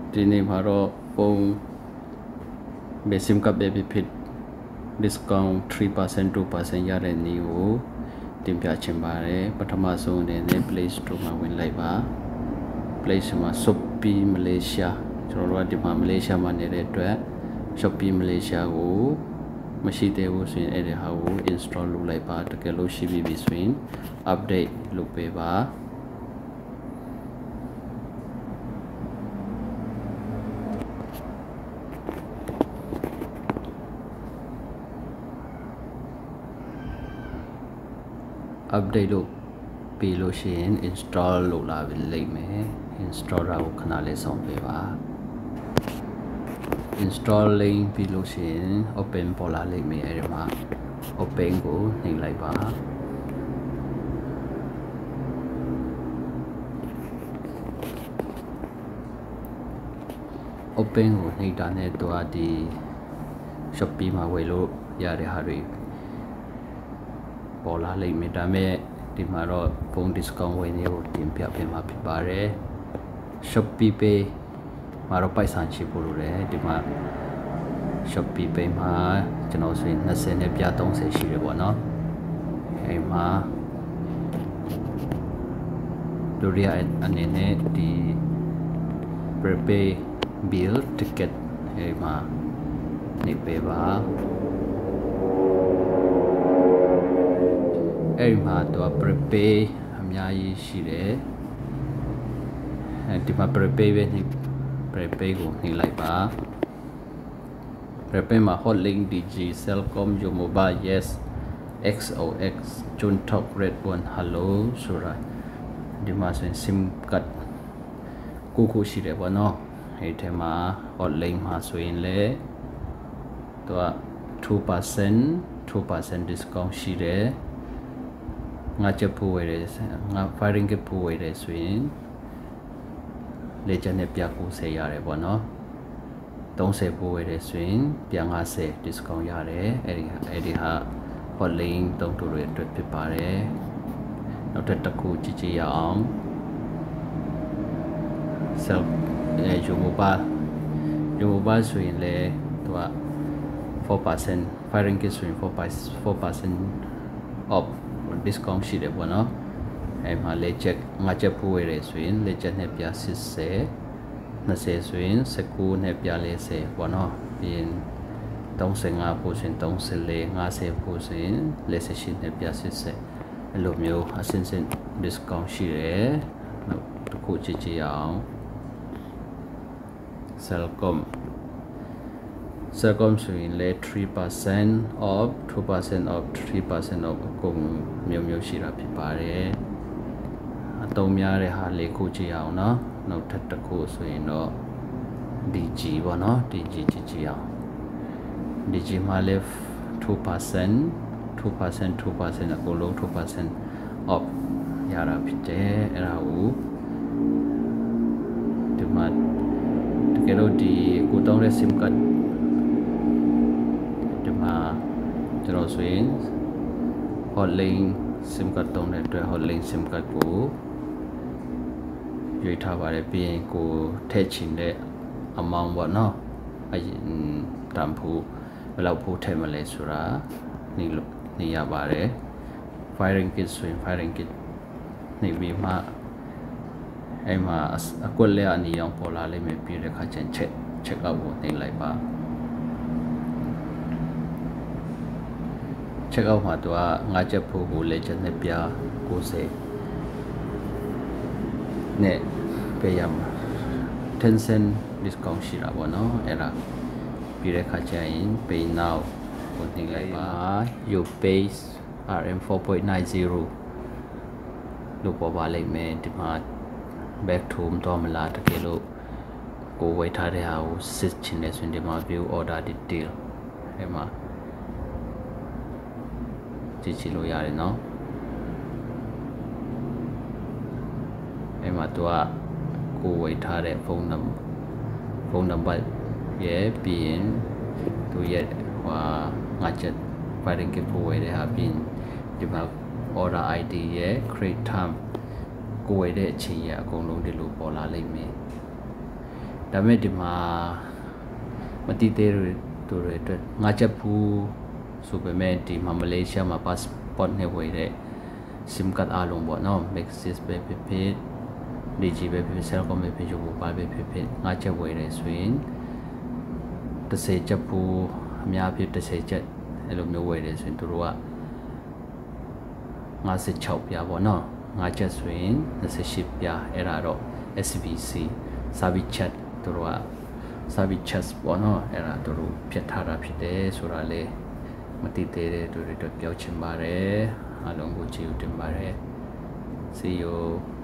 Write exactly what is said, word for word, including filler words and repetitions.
ဒီနေ့မှာတော့ဖုန်း Sim card baby fit discount three percent two percent ရတဲ့နည်းကိုတင်ပြချင်ပါတယ်ပထမဆုံးအနေနဲ့ Play Store မှာဝင်လိုက်ပါ Play Store မှာ SHOPEE Malaysia ကျွန်တော်တို့ကဒီမှာ Malaysia မှာနေတဲ့အတွက် SHOPEE Malaysia ကိုမရှိသေးဘူးဆိုရင်အဲ့ဒီဟာကို install လုပ်လိုက်ပါတကယ်လို့ရှိပြီဆိုရင် update လုပ်ပေးပါupdate လုပ်ပြီးလို့ရှိရင် install လုပ်လာပြီလိမ့်မယ် install တာကိုခဏလေးဆောင်ပေးပါ installing ပြီးလို့ရှိရင် open ပေါ်လာလိမ့်မယ်အဲဒီမှာ open ကိုနှိပ်လိုက်ပါ open ကိုနှိပ်တာနဲ့တော့ဒီ SHOPEE မှာဝယ်လို့ရတဲ့ဟာတွေပေါ်လာလိမ့်မယ်ဒါပေမဲ့ဒီမှာတော့ဖုန်း discount ဝယ်နေကိုတင်ပြပေးမှာဖြစ်ပါတယ် SHOPEE Pay မှာတော့ပိုက်ဆံရှိဖို့လိုတယ်ဒီမှာ SHOPEE Pay မှာကျွန်တော်ဆိုရင်twentyနဲ့ပြthirtyရှိတယ်ပေါ့နော်အဲဒီမှာဒုတိယအနေနဲ့ဒီ prepaid bill ticket အဲဒီမှာနေပေးပါအဲ့ဒီမှာတော့ prepaid အများကြီးရှိတယ်အဲဒီမှာ prepaid ပဲနေ prepaid ကိုနှိပ်လိုက်ပါ prepaid မှာ hotlink dg celcom yo mobile yes xox chun talk red one hello ဆိုတာဒီမှာဆိုရင် sim card ကိုကိုရှိတယ်ပေါ့နော်အဲဒီထဲမှာ hotlink မှာဆိုရင်လေတော့ two percent two percent discount ရှိတယ်ငါချက်ဖို့ဝယ်တယ်ငါ firing ကဖို့ဝယ်တယ်ဆိုရင်လေချနဲ့ပြninetyရတယ်ပေါ့နော်thirtyဖို့ဝယ်တယ်ဆိုရင်ပြfifty ဒစ်ကောင်ရတယ်အဲ့ဒီအဲ့ဒီဟာ hotlink သုံးတူတွေအတွက်ဖြစ်ပါတယ်နောက်ထပ်တစ်ခုကြည့်ကြည့်ရအောင် self အဲ yo mobile yo mobile ဆိုရင်လေသူကfour percent firing ကဆိုရင်four percent off discount ရှိတယ်ပေါ့နော်အဲမှာလေချက်ငါချက်ဖို့ရတယ်ဆိုရင်လေချက်နဲ့ပြsixty twentyဆိုရင်nineteenနဲ့ပြfortyပေါ့နော်ပြီးရင်thirty-fiveဖို့ဆိုရင်thirty-four fiftyဖို့ဆိုရင်forty-eightနဲ့ပြsixtyအဲ့လိုမျိုးအစင်းစင်း discount ရှိတယ်နောက်တစ်ခုကြည့်ကြည့်အောင် Celcom Celcom ဆိုရင်လေthree percent off two percent off three percent off အကုန်မျိုးမျိုးရှိတာဖြစ်ပါတယ်အသုံးများတဲ့ဟာလေးခုကြည့်အောင်เนาะနောက်ထပ်တစ်ခုဆိုရင်တော့ dg ပေါ့เนาะ dg ကြည့်ကြည့်အောင် dg မှာလေtwo percent two percent two percent အကုန်လုံးtwo percent off ရတာဖြစ်တယ်အဲ့ဒါကိုဒီမှာတကယ်လို့ဒီကိုတောင်းတဲ့ sim cardဒီမှာကျွန်တော်ဆိုရင် hotlink sim card တုံးတဲ့အတွက် hotlink sim card ကိုရွေးထားပါတယ်ပြီးရင်ကိုထည့်ချင်တဲ့ amount ပေါ့နော်အတန်ဖိုးဘယ်လောက်ဖိုးထည့်မလဲဆိုတာနေလို့နေရပါတယ် firing kit ဆိုရင် firing kit နေပြီးမှအဲ့မှာအကွက်လက်အနီအောင်ပေါ်လာလိမ့်မယ်ပြီးတဲ့ခါကျရင် check check out ကိုနှိပ်လိုက်ပါ check out မှာတော့ငါချက်ဖို့ကိုလေချက်နဲ့ပြninetyနဲ့ပေးရမှာten cent discount ရှိတာပေါ့နော်အဲ့ဒါပြီးတဲ့ခါကျရင် pay now ကိုနှိပ်လိုက်ပါ you pay R M four point nine zero လို့ပေါ်ပါလိမ့်မယ်ဒီမှာ back to တော့မလားတကယ်လို့ကိုဝယ်ထားတဲ့ဟာကိုစစ်ချင်တယ်ဆိုရင်ဒီမှာ view order detail အဲ့မှာကြည့်ချင်လို့ရတယ်နော်အဲ့မှာသူကကိုဝယ်ထားတဲ့ဖုန်းနံပါတ်ဖုန်းနံပါတ်ရဲ့ပြီးရင်သူရဲ့ဟိုငါချက် firing ကဖို့ဝယ်တဲ့ဟာပြီးဒီမှာ order I D ရဲ့ create time ကိုဝယ်တဲ့အချိန်ရအကုန်လုံးဒီလိုပေါ်လာလိမ့်မယ်ဒါမဲ့ဒီမှာမတိသေးတူတွေအတွက်ငါချက်ဘူးဆိုပေမဲ့ဒီမှာမလေးရှားမှာ passport နဲ့ဝယ်တဲ့ sim card အားလုံးပေါ့နော် Maxis ပဲဖြစ်ဖြစ် ดี จี ပဲဖြစ်ဖြစ် Celcom ပဲဖြစ်ဖြစ် Mobile ပဲဖြစ်ဖြစ်ငါချက်ဝယ်တယ်ဆိုရင်တစ်စေချက်ဘူးအများဖြစ်တစ်စေချက်အဲ့လိုမျိုးဝယ်တယ်ဆိုရင်တို့ကငါး၆ပြားပေါ့နော်ငါချက်ဆိုရင်၂၈ပြားအဲ့ဒါတော့ S V C service chat တို့က service chat ပေါ့နော်အဲ့ဒါတို့ဖြတ်ထားတာဖြစ်တယ်ဆိုတာလေမသိသေးတဲ့တို့တွေတော့ပြောချင်ပါတယ်အားလုံးကိုကြည့်ဦးတင်ပါတယ် see you